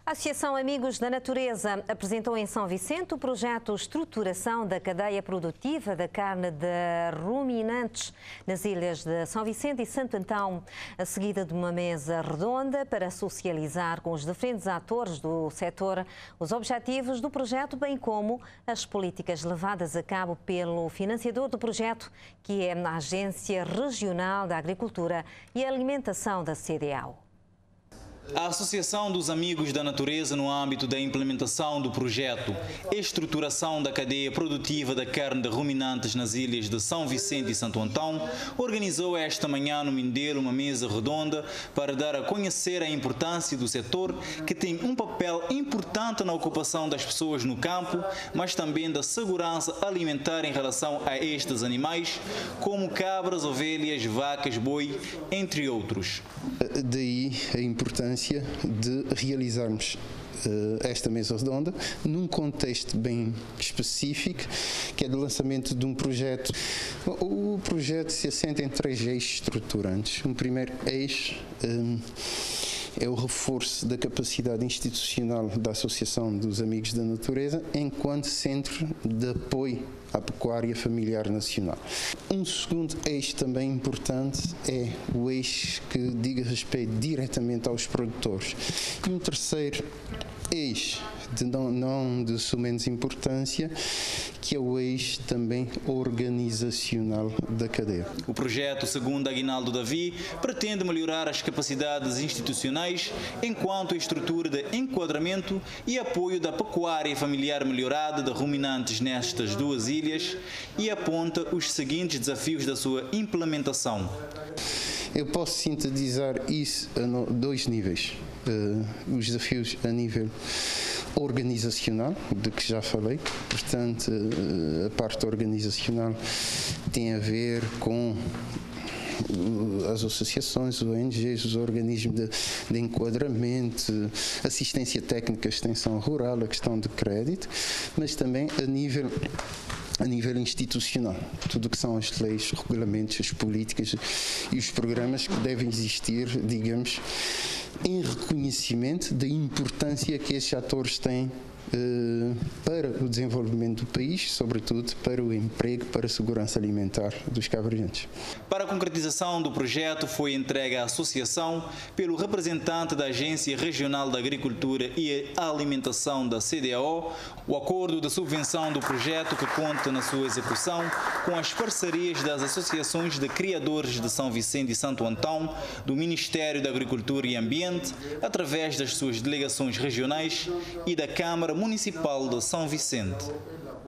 A Associação Amigos da Natureza apresentou em São Vicente o projeto Estruturação da Cadeia Produtiva da Carne de Ruminantes nas ilhas de São Vicente e Santo Antão, a seguida de uma mesa redonda para socializar com os diferentes atores do setor os objetivos do projeto, bem como as políticas levadas a cabo pelo financiador do projeto, que é a Agência Regional da Agricultura e Alimentação da CDAO. A Associação dos Amigos da Natureza, no âmbito da implementação do projeto Estruturação da Cadeia Produtiva da Carne de Ruminantes nas ilhas de São Vicente e Santo Antão, organizou esta manhã no Mindelo uma mesa redonda para dar a conhecer a importância do setor, que tem um papel importante na ocupação das pessoas no campo, mas também da segurança alimentar em relação a estes animais, como cabras, ovelhas, vacas, boi, entre outros. Daí a importância de realizarmos esta mesa redonda num contexto bem específico, que é do lançamento de um projeto. O projeto se assenta em 3 eixos estruturantes. Um primeiro eixo é o reforço da capacidade institucional da Associação dos Amigos da Natureza enquanto centro de apoio à pecuária familiar nacional. Um segundo eixo também importante é o eixo que diga respeito diretamente aos produtores. E um terceiro eixo, não de sumenos importância, que é o eixo também organizacional da cadeia. O projeto, segundo Aguinaldo Davi, pretende melhorar as capacidades institucionais enquanto a estrutura de enquadramento e apoio da pecuária familiar melhorada de ruminantes nestas 2 ilhas e aponta os seguintes desafios da sua implementação. Eu posso sintetizar isso a 2 níveis. Os desafios a nível organizacional, de que já falei, portanto, a parte organizacional tem a ver com as associações, os ONGs, os organismos de enquadramento, assistência técnica, extensão rural, a questão de crédito, mas também a nível institucional, tudo o que são as leis, os regulamentos, as políticas e os programas que devem existir, digamos, em reconhecimento da importância que esses atores têm para o desenvolvimento do país, sobretudo para o emprego, para a segurança alimentar dos cabo-verdianos. Para a concretização do projeto foi entregue à associação pelo representante da Agência Regional da Agricultura e Alimentação da CDAO o acordo de subvenção do projeto, que conta na sua execução com as parcerias das associações de criadores de São Vicente e Santo Antão, do Ministério da Agricultura e Ambiente, através das suas delegações regionais e da Câmara Municipal de São Vicente.